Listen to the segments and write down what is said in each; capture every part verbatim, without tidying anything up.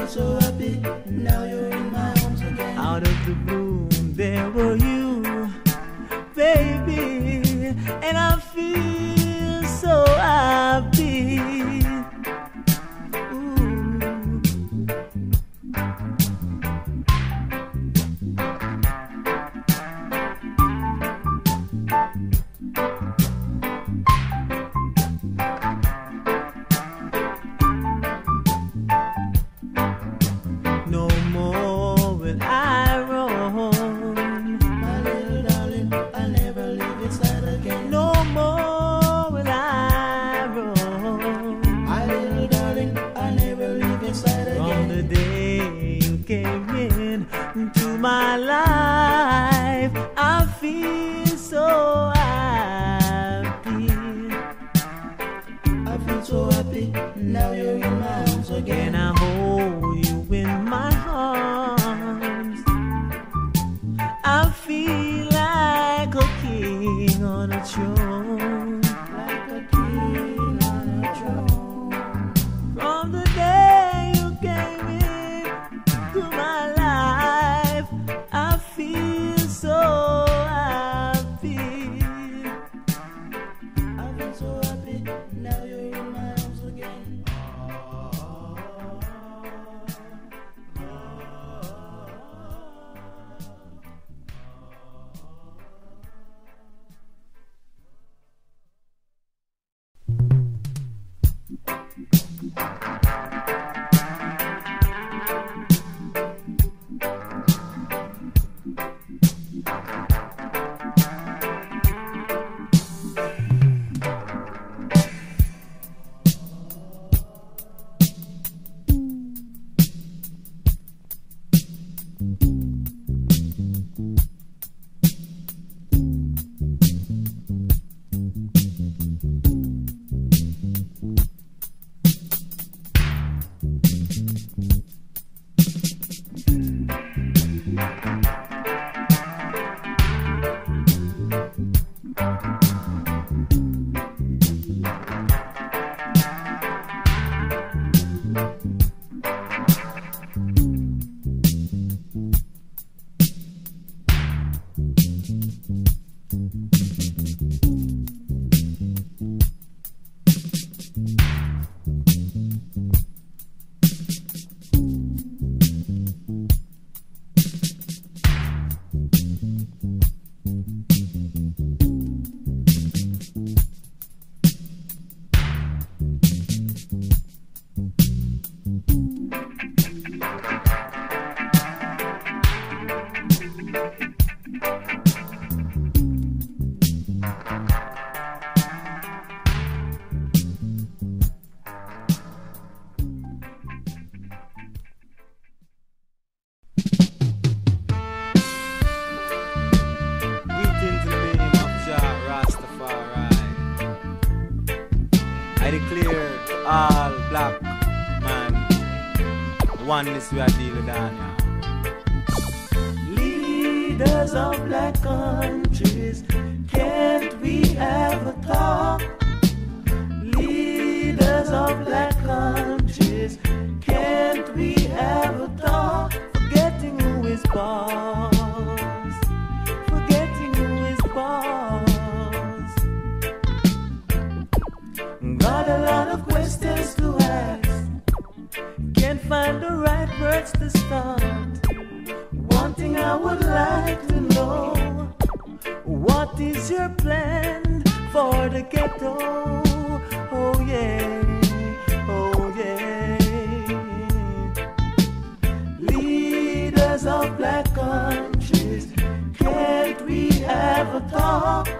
so happy, now you're in my arms again. Out of the blue, there were you, baby, and I feel so happy. My life, I feel so happy. I feel so happy, now you're in my arms again. And I hold you in my arms. I feel like a king on a throne. Like a king on a throne. From the day you came into my life, I feel so happy. I feel so happy, now you're in my arms again. Oneness we are dealing with on, yeah. Leaders of black countries, can't we have a talk? Leaders of black countries, can't we have a talk? Forgetting who is boss, forgetting who is boss. Got a lot of questions to ask, can't find the right words to start. One thing I would like to know, what is your plan for the ghetto? Oh yeah, oh yeah. Leaders of black countries, can't we have a talk?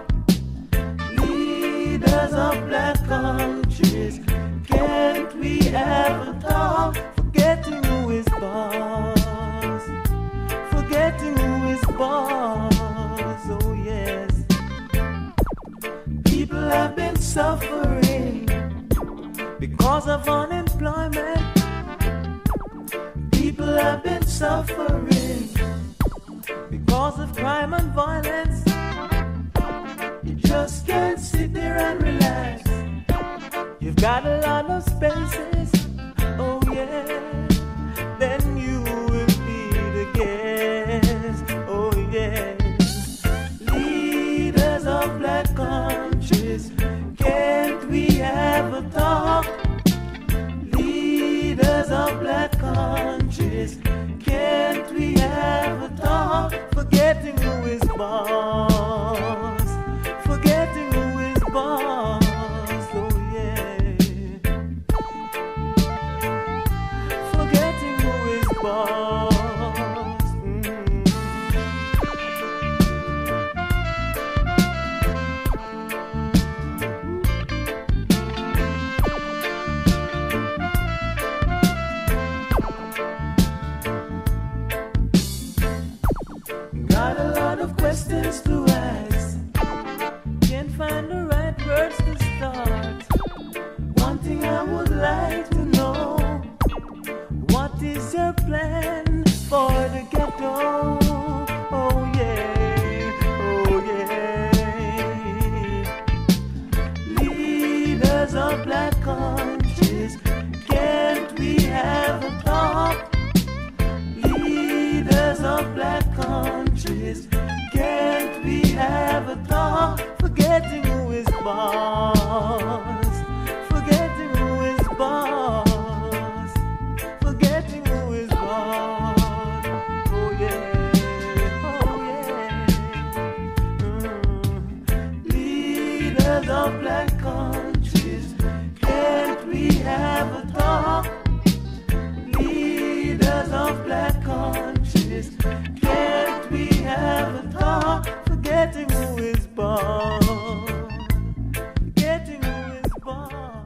Leaders of black countries, can't we have a talk? Forgetting who is boss, forgetting who is boss, oh yes. People have been suffering because of unemployment. People have been suffering because of crime and violence. You just can't sit there and relax. You've got a lot of spaces, oh yeah. a talk? Leaders of black countries, can't we have a talk? Forgetting who is boss, forgetting who is boss, oh yeah. Forgetting who is boss. Got a lot of questions to ask, can't find the right words to start. One thing I would like to know, what is your plan for the ghetto? Oh yeah, oh yeah. Leaders of black countries, can't we have a talk? Leaders of black countries, can't we have a talk? Forgetting who is boss, forgetting who is boss, forgetting who is boss. Oh yeah, oh yeah. Mm. Leaders of black countries, can't we have a talk? Leaders of black countries, can't we have a talk? Forgetting who is boss, forgetting who is boss.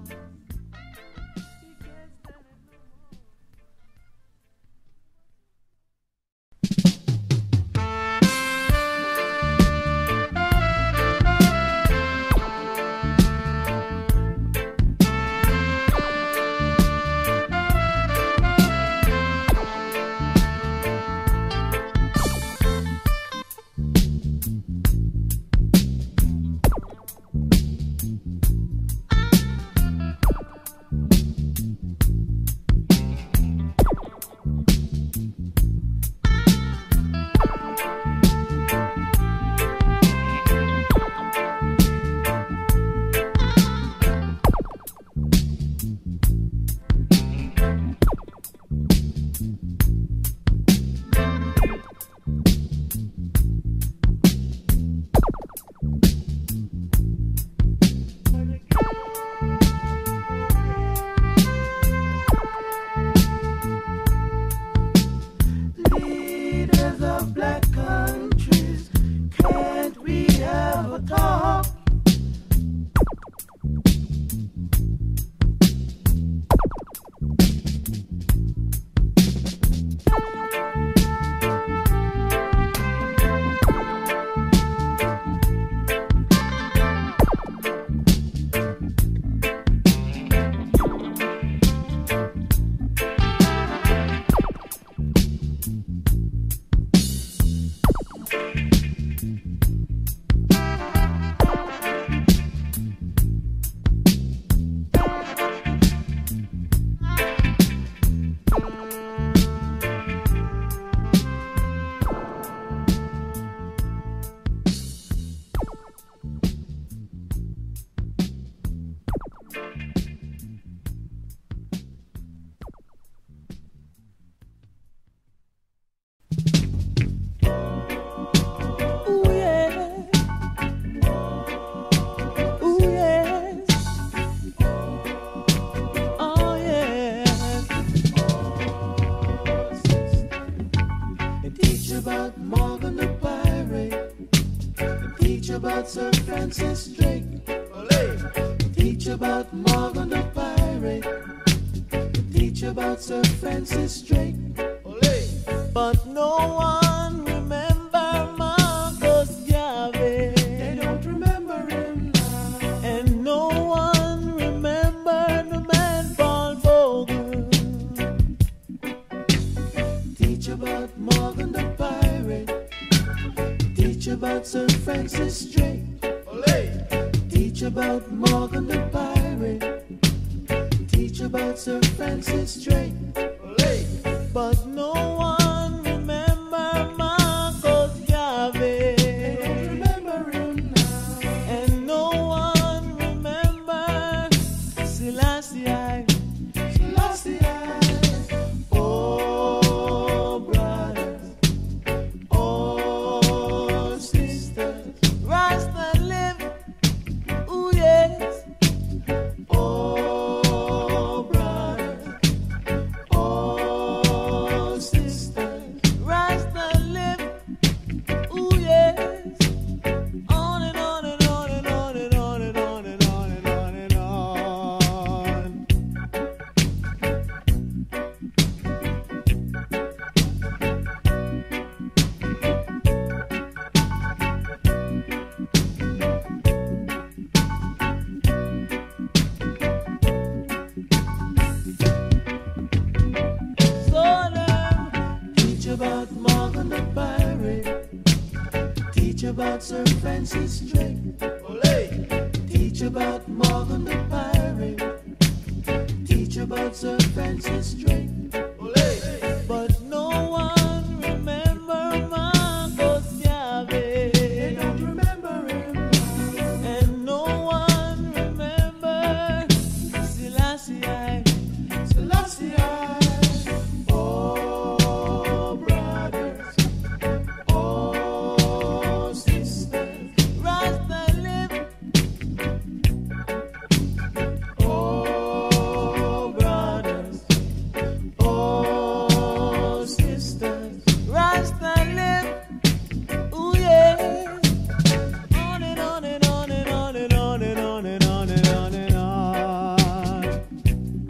Leaders of black countries, can't we have a talk? About Morgan the pirate, teach about Sir Francis Drake. Olé. Teach about Morgan the pirate, teach about Sir Francis Drake. Olé. But no one remember Marcus Garvey. They don't remember him now. And no one remember the man Paul Bogle. Teach about Morgan the pirate, teach about Sir Francis Drake. Olé. Teach about Morgan the pirate, teach about Sir Francis Drake. Olé. But no one remember Marcus Garvey. They don't remember him now. And no one remember Selassie I, Selassie I. Oh, brothers, oh, sisters, Rasta live, ooh yes. Oh, brothers, oh, sisters, Rasta live, ooh yes. On and on and on and on and on and on and on and on and on. Solemn, teach about Morgan the pirate. Teach about Sir Francis Drake. Olé. Teach about Morgan the pirate. Teach about Sir Francis Drake. Olé. But no one remember Marcus Garvey. They don't remember him. And no one remember Selassie I, Selassie I. Oh, brothers, oh, sisters, Rasta live. Oh, brothers, oh, sisters, Rasta live. Ooh yeah. On and on and on and on and on and on and on and on and on.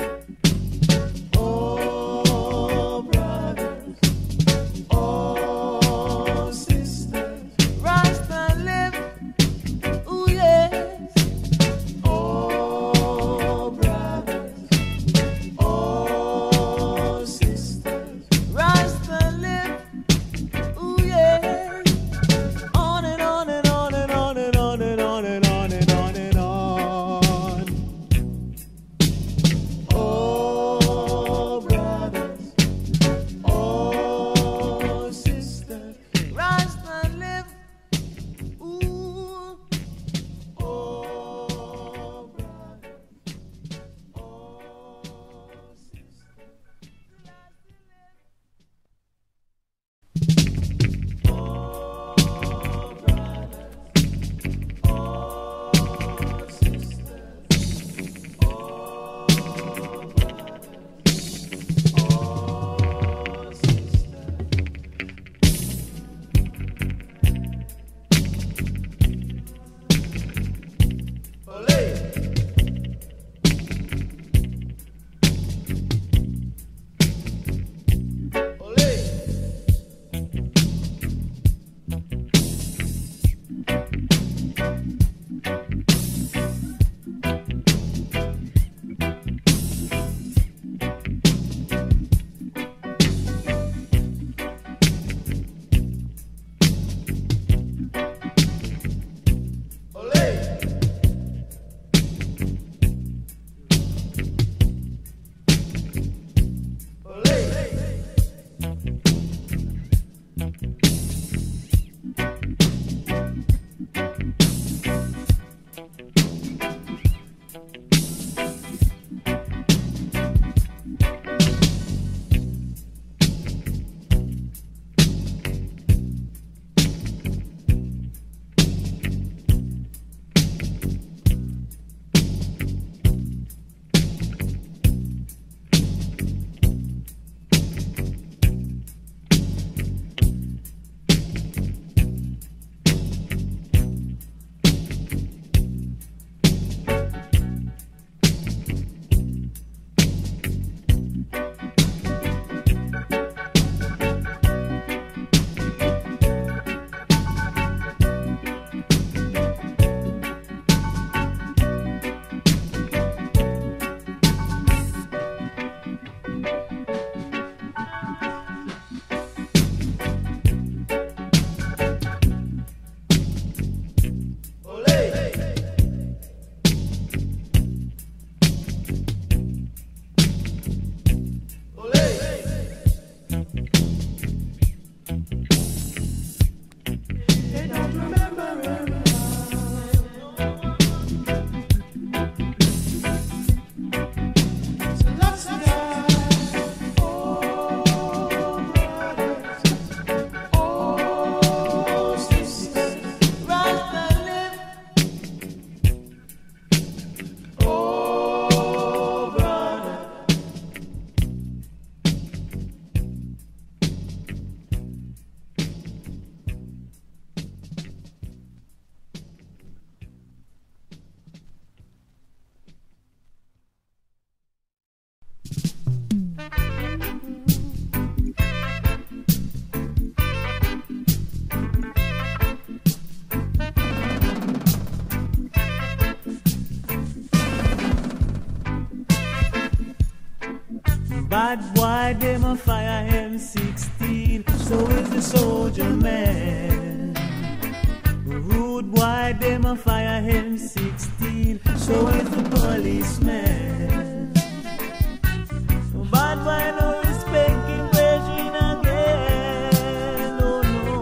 Bad boy, them a fire M sixteen. So is the soldier man. Rude boy, them a fire M sixteen. So is the policeman. Bad boy, no respect him, virgin again. Oh no.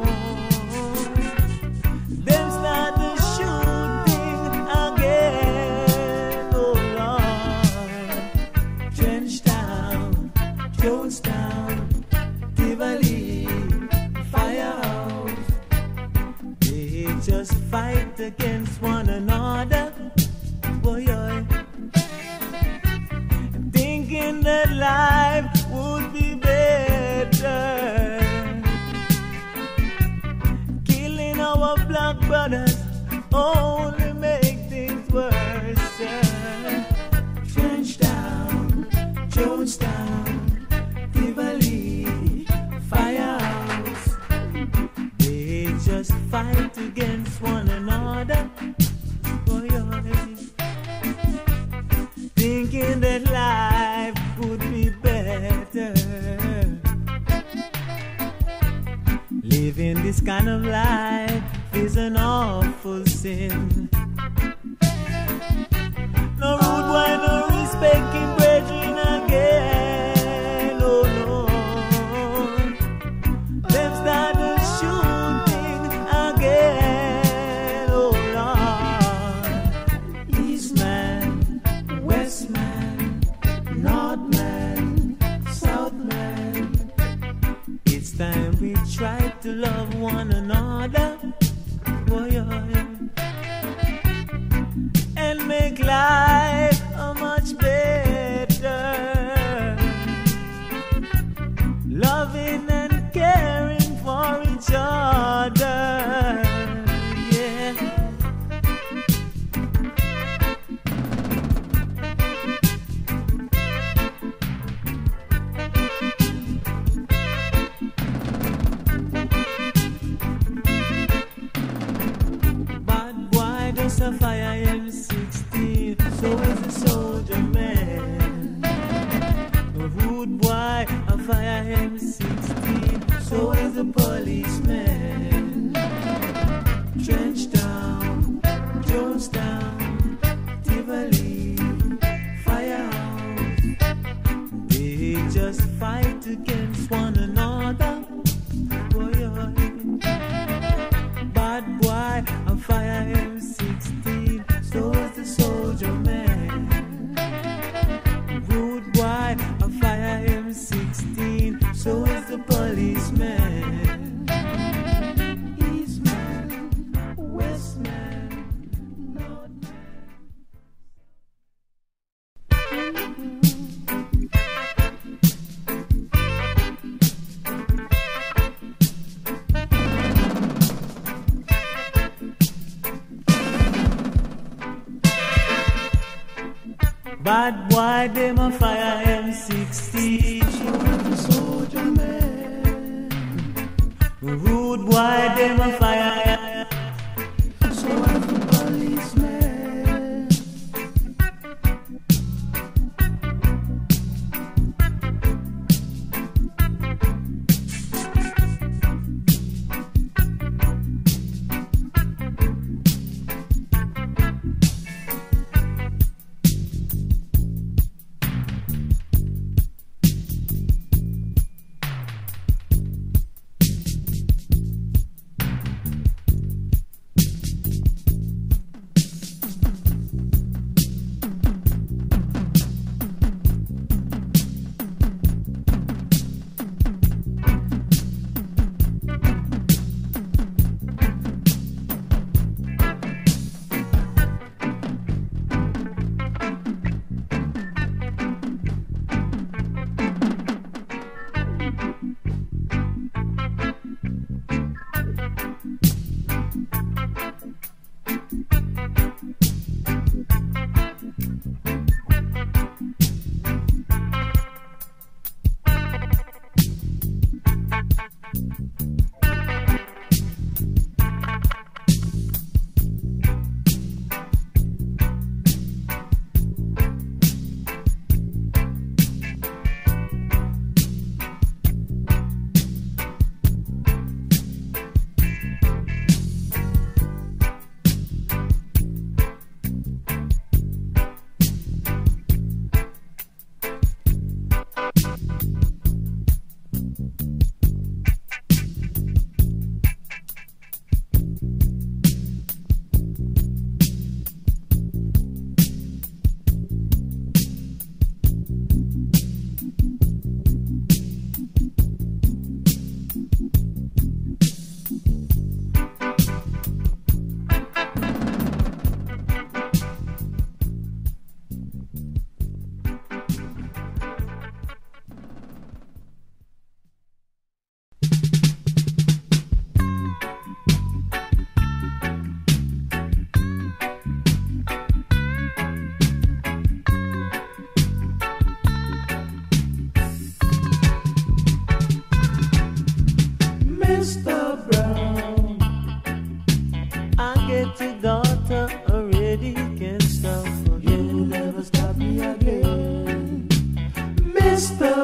Them start the shooting again. Oh Lord. Trenchtown, Jonestown, Tivoli, Firehouse. They just fight against one another. Boy, boy. Thinking that life would be better. Killing our black brothers only make things worse. Trenchtown, Jonestown, Tivoli, Firehouse. They just fight against one another. Boy, thinking that life would be better. Living this kind of life is an awful sin. No rude boy, no respecting brethren again. Oh no. Them start the shooting again. Oh Lord. Eastman, Westman, Northman, Southman. It's time we try to love one another. Boy, and make life a much better. Loving and caring for each other. Yeah. Bad boy does a fire M sixteen. So is the soldier man. A rude boy a fire M sixteen. So is the policeman. Trenchtown, Jonestown, Tivoli, Firehouse. They just fight against one another. Boy, bad boy a fire M sixteen. So is the soldier man. Rude boy a fire M sixteen. So is the policeman. Eastman, Westman, Northman. Bad boy, them a fire M sixteen. So is the soldier man. Rude boy, them a fire. So is the policeman.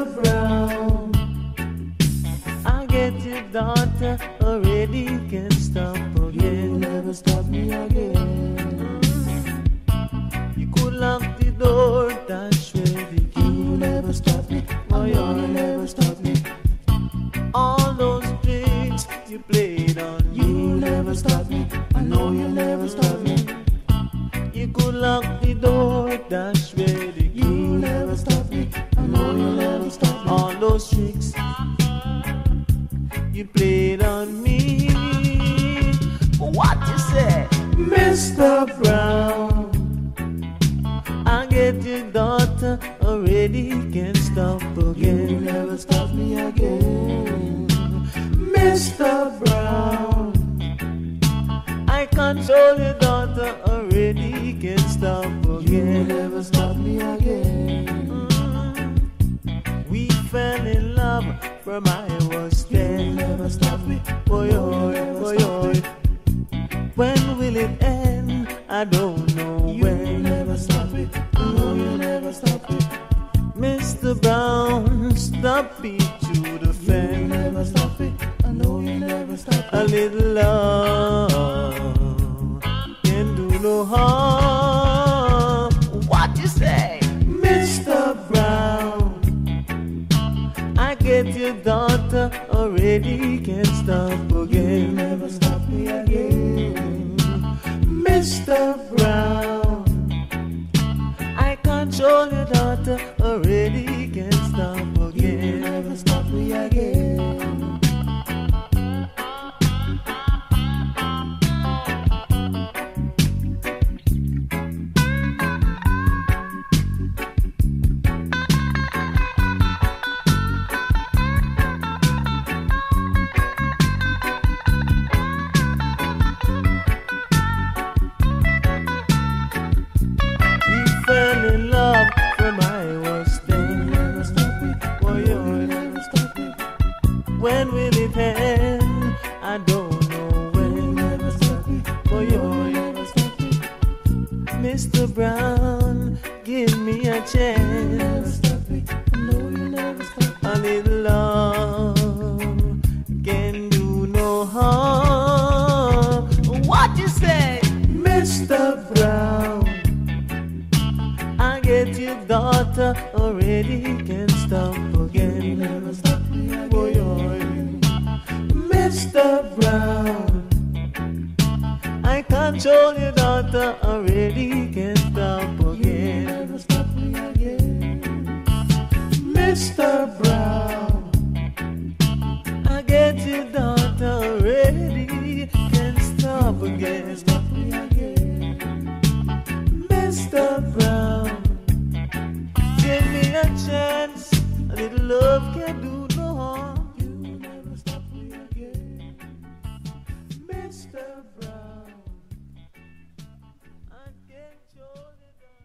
Brown, I get your daughter already, can't stop again. You never stop me again. You could lock the door, dash ready. You never stop me. Oh, you never stop me. All those tricks you played on me, You never stop me. I know you never stop me. you could lock the door, dash ready. You never stop me. I know you never stop me. All those tricks you played on me. What you say, Mister Brown? I get your daughter already, can't stop You again. never stop me again. Mister Brown, I control your daughter already, can't stop You again. never stop me again. Mm. We fell in love from I was You ten. never stop me. Boy, oh, boy, oh. When will it end? I don't know You when. never stop me. I know you never stop me. Mister Brown, stop it to the You fan. never stop me. I know you never stop A me. little love can do no harm. What you say, Mister Brown? I get your daughter already, can't stop You again. never stop me again. Mister Brown, I control your daughter already, can't stop You again. never stop me again. We fell in love from I was You ten. never stop me. Boy, You oh, never stop me. when will it end? I don't know You when. never stop me. Boy, You oh, never stop me. Mister Brown, give me a You never chance. stop me. I know you never stop me. A little love can do no harm. What you say, Mister Brown? I get your daughter already, can't stop You again. never stop me Boy, again. oh, Mister Brown, I control your daughter already, can't stop You again. never stop me again. Mister Brown, I get your daughter already, can't stop again. Stop me again. Mister Brown, give me a chance, a little love can do no harm. You never stop me again. Mister Brown, I get your daughter.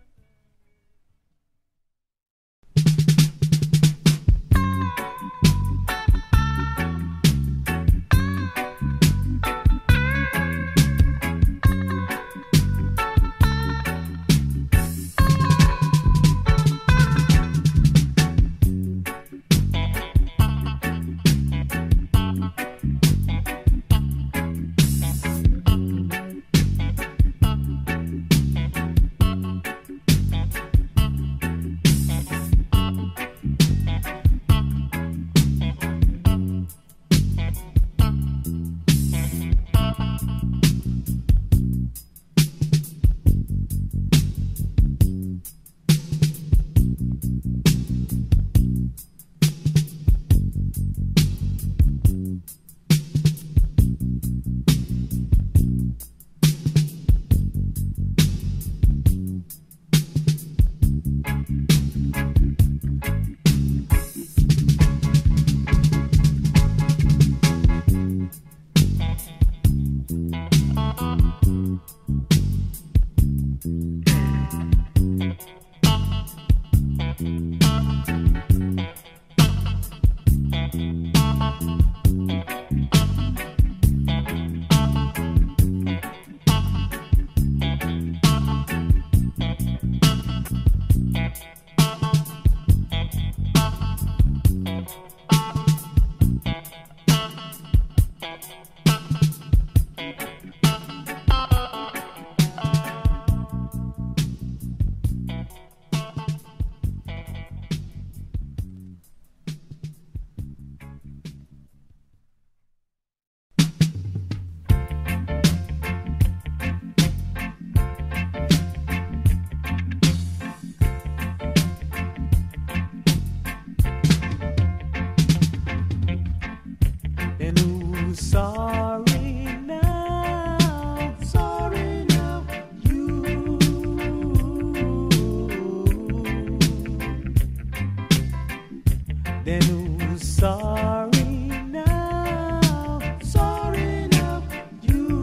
Then who's sorry now? Sorry now, you.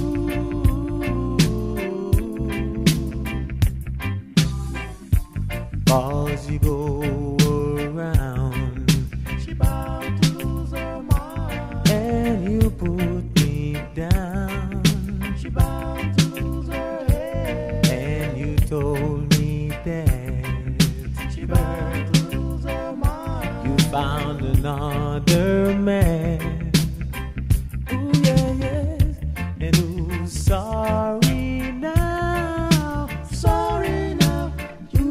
'Cause you go around, She bound to lose her mind. and you put me down, She bound to lose her head. and you told me that She bound to lose her mind. you found another man. Ooh, yeah, yes. And who's sorry now? Sorry now, you.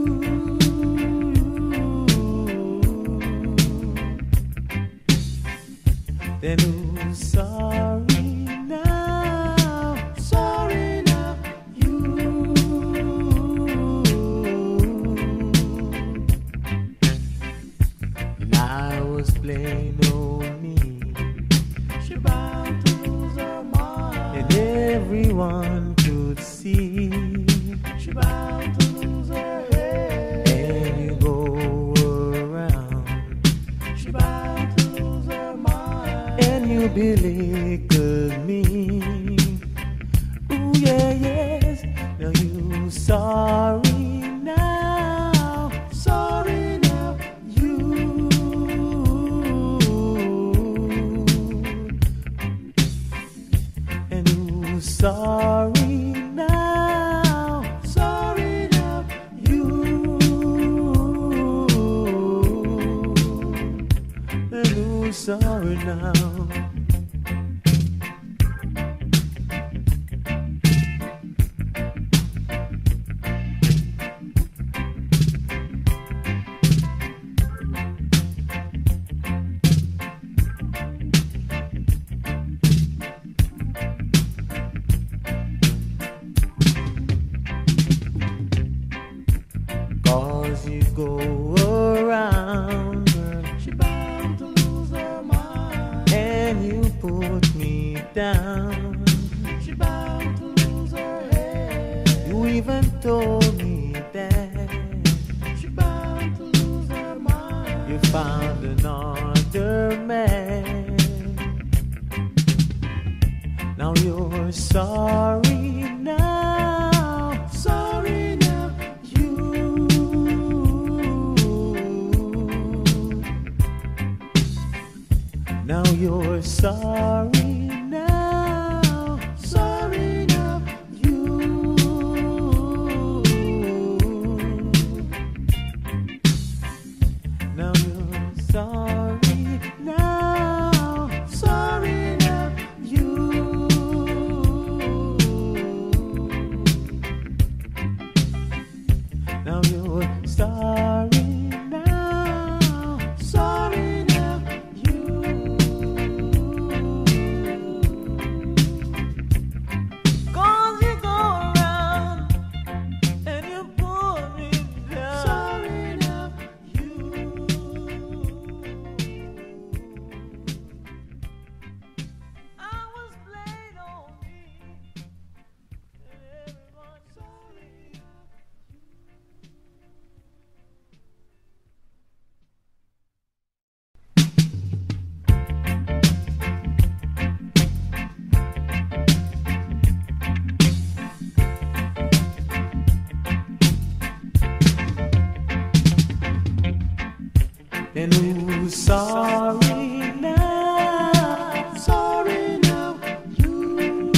Then who's sorry now? Sorry now, you. And I was plain old me, She bound to lose her mind. and everyone could see. She bound to lose her head. And you go around, She bound to lose her mind. and you belittle me. Ooh, yeah, yes. Now you sorry now. Sorry now, you. And who's sorry now? Sorry now, you. And who's sorry now? Cause you go around, girl, She bound to lose her mind. and you put me down. She bound to lose her head. You even told me that She bound to lose her mind. you found another man. Now you're sorry now. Sorry now, you. Now you're sorry now. Sorry now, you. Now you're sorry now. Sorry now, you. Now you're sorry now. Sorry now, you. 'Cause you go around and you put me down. Sorry now, you. I was played on me, and everyone sorry. And who's sorry now? Sorry now, you.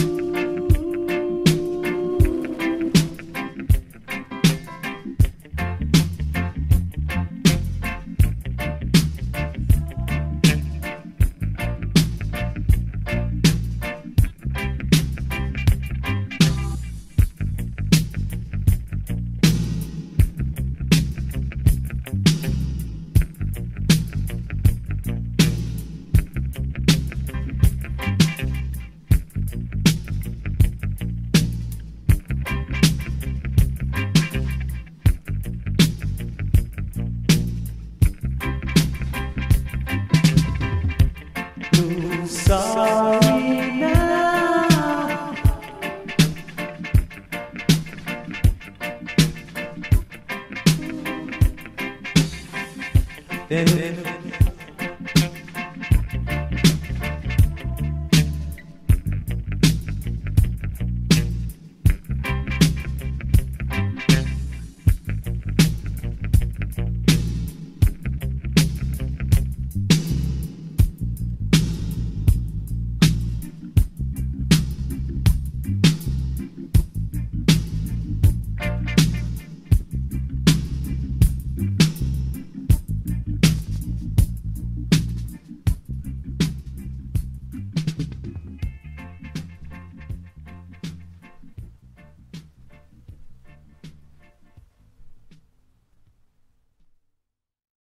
Sorry now. Then